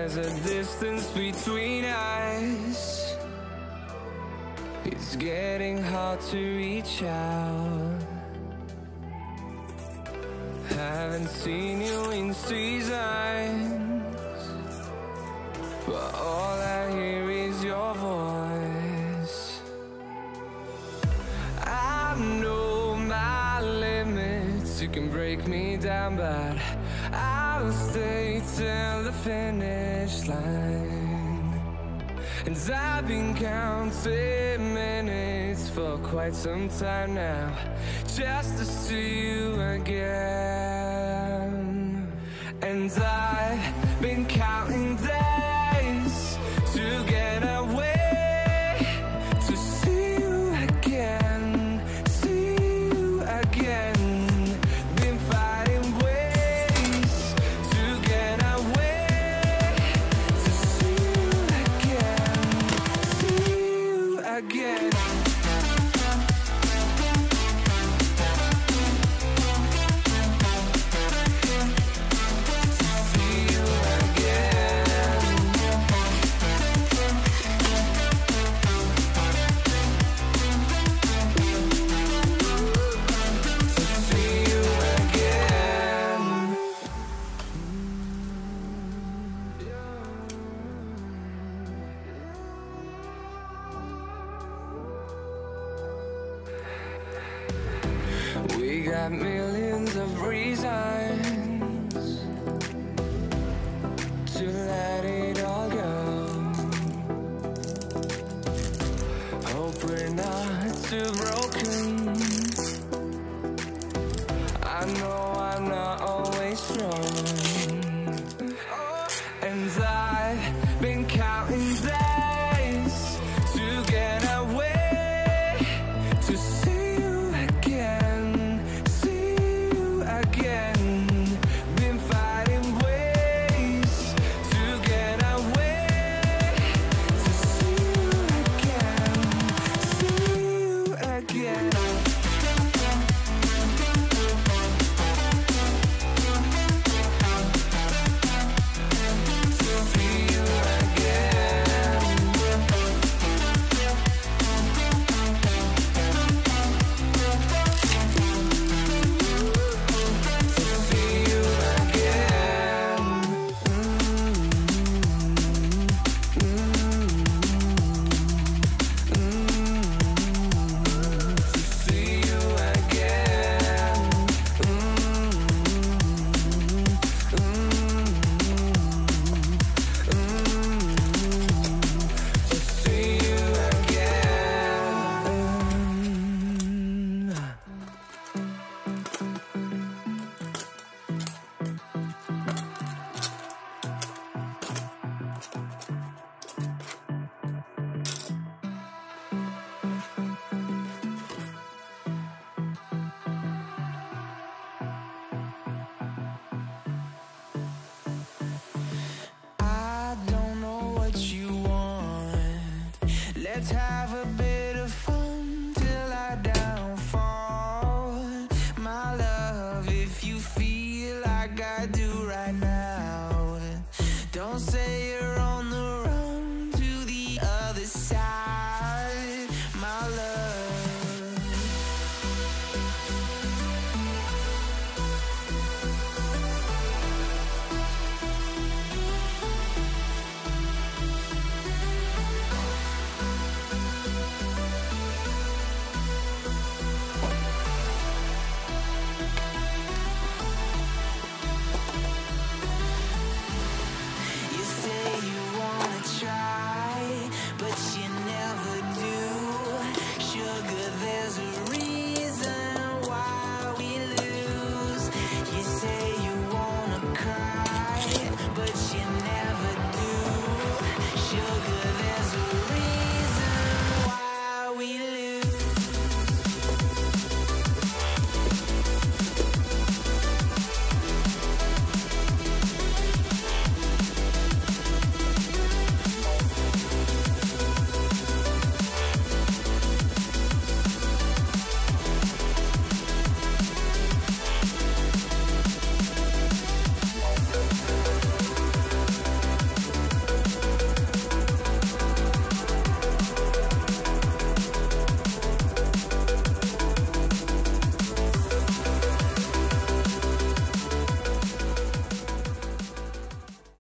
there's a distance between us. It's getting hard to reach out. Haven't seen you in seasons, but all I hear is your voice. I know my limits, you can break me down, but I'll stay till the finish line. And I've been counting minutes for quite some time now, just to see you again. And I've been counting days to get away, to see you again, see you again. Been fighting ways to get away, to see you again, see you again. We got millions of reasons to let it all go. Hope we're not too broken. I know I'm not always strong, and I've been counting days to get away, to see you again, see you again. Been fighting ways to get away, to see you again, see you again. Let's have a bit